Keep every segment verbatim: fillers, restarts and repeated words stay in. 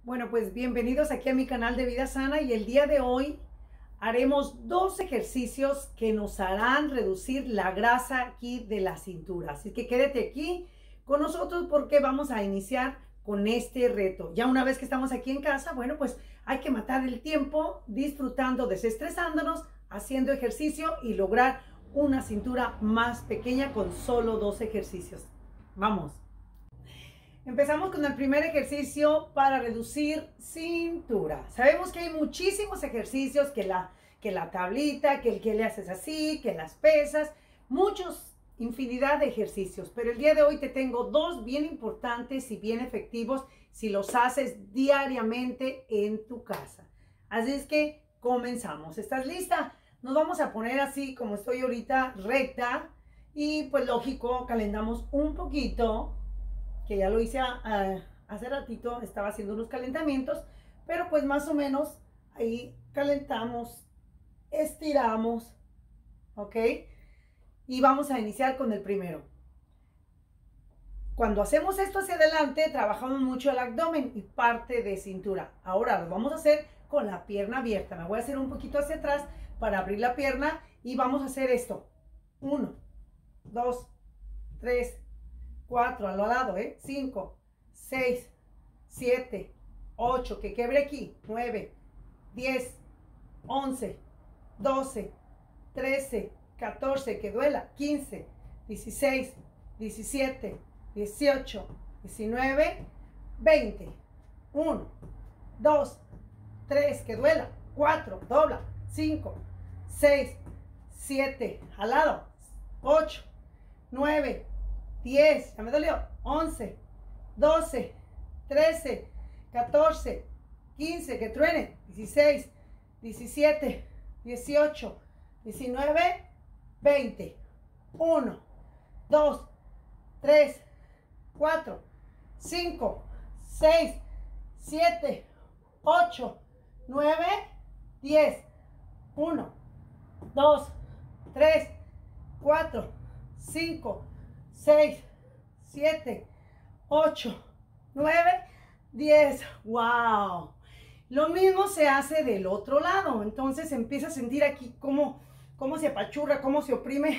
Bueno, pues bienvenidos aquí a mi canal de Vida Sana y el día de hoy haremos dos ejercicios que nos harán reducir la grasa aquí de la cintura. Así que quédate aquí con nosotros porque vamos a iniciar con este reto. Ya una vez que estamos aquí en casa, bueno, pues hay que matar el tiempo disfrutando, desestresándonos, haciendo ejercicio y lograr una cintura más pequeña con solo dos ejercicios. Vamos. Empezamos con el primer ejercicio para reducir cintura. Sabemos que hay muchísimos ejercicios, que la, que la tablita, que el que le haces así, que las pesas, muchos, infinidad de ejercicios. Pero el día de hoy te tengo dos bien importantes y bien efectivos si los haces diariamente en tu casa. Así es que comenzamos. ¿Estás lista? Nos vamos a poner así como estoy ahorita, recta. Y pues lógico, calentamos un poquito, que ya lo hice a, a, hace ratito, estaba haciendo unos calentamientos, pero pues más o menos ahí calentamos, estiramos, ¿ok? Y vamos a iniciar con el primero. Cuando hacemos esto hacia adelante, trabajamos mucho el abdomen y parte de cintura. Ahora lo vamos a hacer con la pierna abierta. Me voy a hacer un poquito hacia atrás para abrir la pierna y vamos a hacer esto. Uno, dos, tres, cuatro, al lado, ¿eh? cinco, seis, siete, ocho, que quebre aquí, nueve, diez, once, doce, trece, catorce, que duela, quince, dieciséis, diecisiete, dieciocho, diecinueve, veinte, uno, dos, tres, que duela, cuatro, dobla, cinco, seis, siete, al lado, ocho, nueve, diez, ya me dolió, once, doce, trece, catorce, quince, que truene, dieciséis, diecisiete, dieciocho, diecinueve, veinte, uno, dos, tres, cuatro, cinco, seis, siete, ocho, nueve, diez, uno, dos, tres, cuatro, cinco, seis, siete, ocho, nueve, diez. ¡Wow! Lo mismo se hace del otro lado. Entonces empieza a sentir aquí cómo, cómo se apachurra, cómo se oprime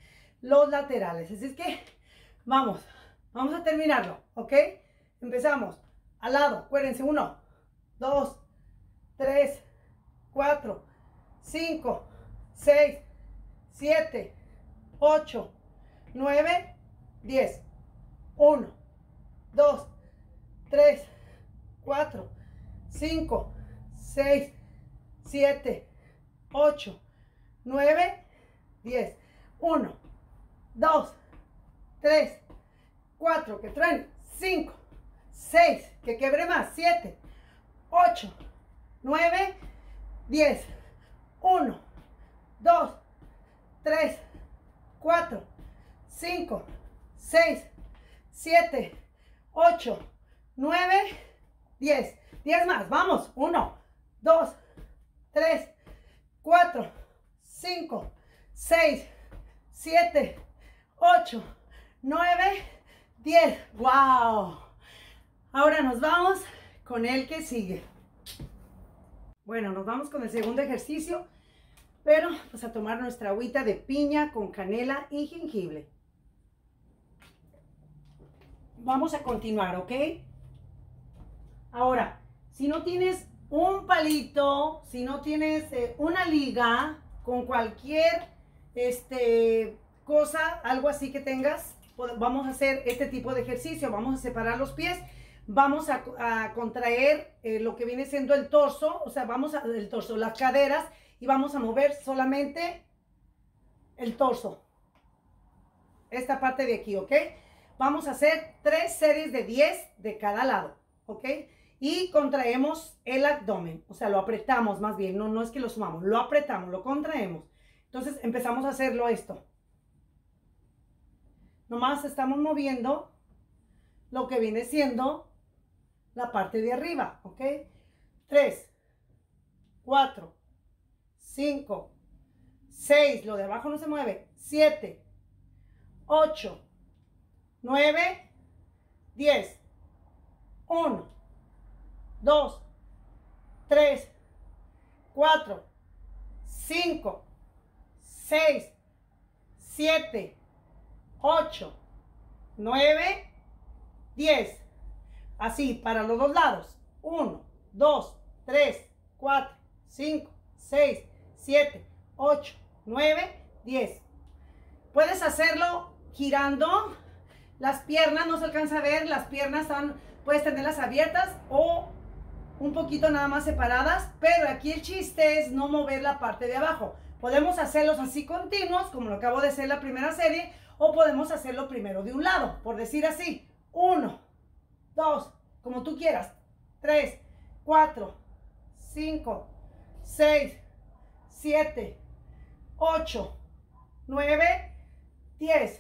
los laterales. Así es que vamos, vamos a terminarlo, ¿ok? Empezamos. Al lado, acuérdense, uno, dos, tres, cuatro, cinco, seis, siete, ocho, nueve, diez, uno, dos, tres, cuatro, cinco, seis, siete, ocho, nueve, diez, uno, dos, tres, cuatro, que traen, cinco, seis, que quebre más, siete, ocho, nueve, diez, uno, dos, tres, cuatro, cinco, seis, siete, ocho, nueve, diez. diez más, vamos. uno, dos, tres, cuatro, cinco, seis, siete, ocho, nueve, diez. ¡Wow! Ahora nos vamos con el que sigue. Bueno, nos vamos con el segundo ejercicio, pero pues a tomar nuestra agüita de piña con canela y jengibre. Vamos a continuar, ¿ok? Ahora, si no tienes un palito, si no tienes eh, una liga con cualquier este, cosa, algo así que tengas, vamos a hacer este tipo de ejercicio. Vamos a separar los pies, vamos a, a contraer eh, lo que viene siendo el torso, o sea, vamos a, el torso, las caderas, y vamos a mover solamente el torso. Esta parte de aquí, ¿ok? Vamos a hacer tres series de diez de cada lado, ¿ok? Y contraemos el abdomen, o sea, lo apretamos más bien, no, no es que lo sumamos, lo apretamos, lo contraemos. Entonces empezamos a hacerlo esto. Nomás estamos moviendo lo que viene siendo la parte de arriba, ¿ok? tres, cuatro, cinco, seis, lo de abajo no se mueve, siete, ocho, nueve, diez, uno, dos, tres, cuatro, cinco, seis, siete, ocho, nueve, diez. Así, para los dos lados. uno, dos, tres, cuatro, cinco, seis, siete, ocho, nueve, diez. Puedes hacerlo girando las piernas, no se alcanza a ver, las piernas están, puedes tenerlas abiertas o un poquito nada más separadas, pero aquí el chiste es no mover la parte de abajo. Podemos hacerlos así continuos, como lo acabo de hacer en la primera serie, o podemos hacerlo primero de un lado, por decir así, uno, dos, como tú quieras, tres, cuatro, cinco, seis, siete, ocho, nueve, diez,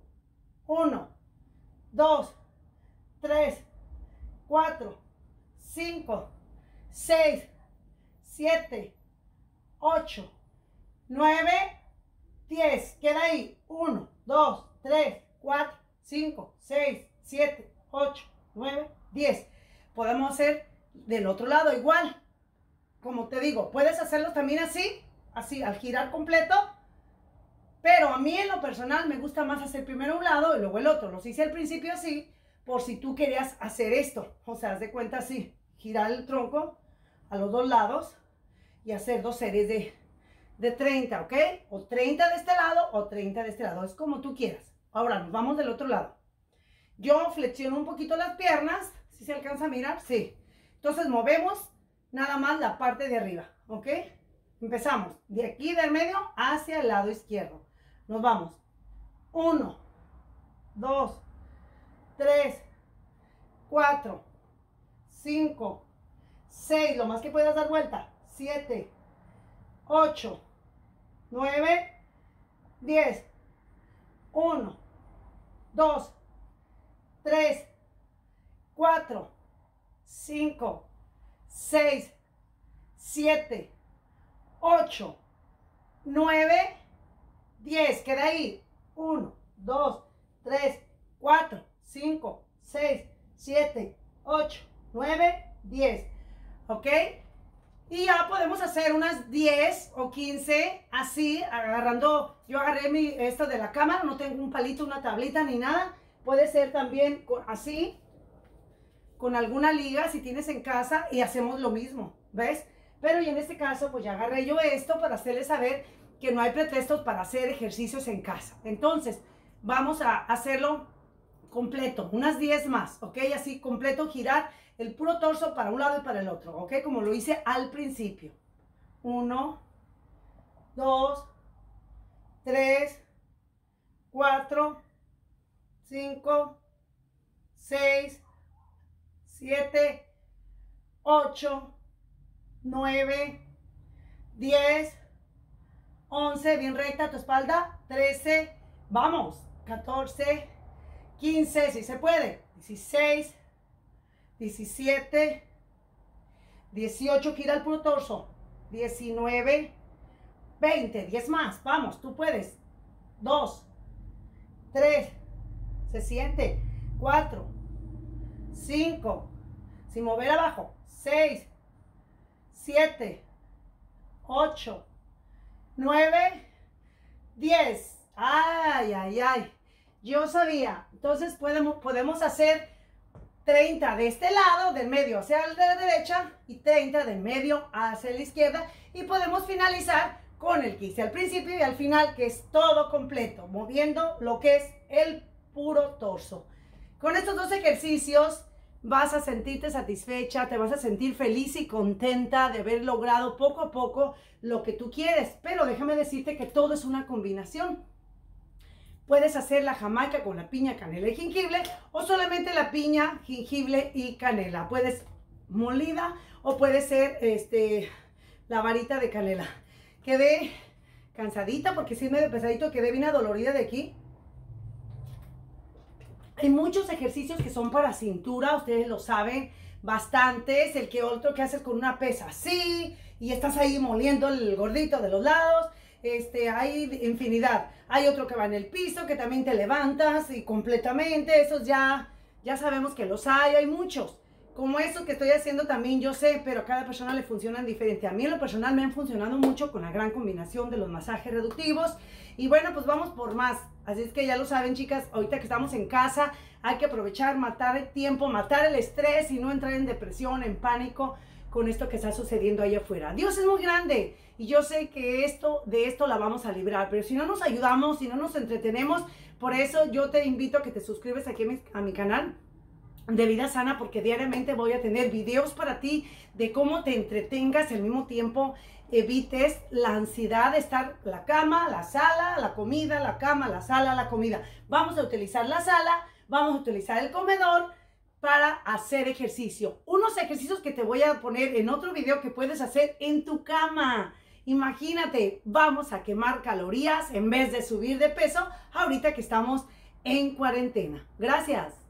uno, dos, tres, cuatro, cinco, seis, siete, ocho, nueve, diez. Queda ahí. uno, dos, tres, cuatro, cinco, seis, siete, ocho, nueve, diez. Podemos hacer del otro lado igual. Como te digo, puedes hacerlo también así, así al girar completo. Pero a mí en lo personal me gusta más hacer primero un lado y luego el otro. Los hice al principio así, por si tú querías hacer esto. O sea, haz de cuenta así. Girar el tronco a los dos lados y hacer dos series de, de treinta, ¿ok? O treinta de este lado o treinta de este lado. Es como tú quieras. Ahora nos vamos del otro lado. Yo flexiono un poquito las piernas. ¿Sí se alcanza a mirar? Sí. Entonces movemos nada más la parte de arriba, ¿ok? Empezamos de aquí del medio hacia el lado izquierdo. Nos vamos. uno, dos, tres, cuatro, cinco, seis, lo más que puedas dar vuelta, siete, ocho, nueve, diez, uno, dos, tres, cuatro, cinco, seis, siete, ocho, nueve, diez. Queda ahí. uno, dos, tres, cuatro, cinco, seis, siete, ocho, nueve, diez. ¿Ok? Y ya podemos hacer unas diez o quince así, agarrando, yo agarré mi, esto de la cámara, no tengo un palito, una tablita ni nada. Puede ser también con, así, con alguna liga si tienes en casa y hacemos lo mismo, ¿ves? Pero y en este caso pues ya agarré yo esto para hacerles saber que no hay pretextos para hacer ejercicios en casa. Entonces vamos a hacerlo completo, unas diez más, ¿ok? Así completo, girar el puro torso para un lado y para el otro, ¿ok? Como lo hice al principio. uno, dos, tres, cuatro, cinco, seis, siete, ocho, nueve, diez, once, bien recta tu espalda, trece, vamos, catorce, quince, si se puede, dieciséis, diecisiete, dieciocho, gira el puro torso, diecinueve, veinte, diez más, vamos, tú puedes, dos, tres, se siente, cuatro, cinco, sin mover abajo, seis, siete, ocho, nueve, diez. Ay, ay, ay. Yo sabía. Entonces podemos, podemos hacer treinta de este lado, del medio hacia la derecha, y treinta del medio hacia la izquierda. Y podemos finalizar con el que hice al principio y al final, que es todo completo, moviendo lo que es el puro torso. Con estos dos ejercicios vas a sentirte satisfecha, te vas a sentir feliz y contenta de haber logrado poco a poco lo que tú quieres. Pero déjame decirte que todo es una combinación. Puedes hacer la jamaica con la piña, canela y jengibre, o solamente la piña, jengibre y canela. Puedes molida o puede ser este, la varita de canela. Quedé cansadita porque sí medio pesadito, quedé bien adolorida de aquí. Hay muchos ejercicios que son para cintura, ustedes lo saben, bastantes. El que otro que haces con una pesa así y estás ahí moliendo el gordito de los lados. Este, hay infinidad. Hay otro que va en el piso, que también te levantas y completamente. Esos ya, ya sabemos que los hay, hay muchos. como eso que estoy haciendo también, yo sé, pero a cada persona le funcionan diferente. A mí en lo personal me han funcionado mucho con la gran combinación de los masajes reductivos. Y bueno, pues vamos por más. Así es que ya lo saben, chicas, ahorita que estamos en casa, hay que aprovechar, matar el tiempo, matar el estrés y no entrar en depresión, en pánico con esto que está sucediendo allá afuera. Dios es muy grande y yo sé que esto, de esto la vamos a librar, pero si no nos ayudamos, si no nos entretenemos, por eso yo te invito a que te suscribes aquí a mi, a mi canal de Vida Sana, porque diariamente voy a tener videos para ti de cómo te entretengas y al mismo tiempo evites la ansiedad de estar la cama, la sala, la comida, la cama, la sala, la comida. Vamos a utilizar la sala, vamos a utilizar el comedor para hacer ejercicio. Unos ejercicios que te voy a poner en otro video que puedes hacer en tu cama. Imagínate, vamos a quemar calorías en vez de subir de peso ahorita que estamos en cuarentena. Gracias.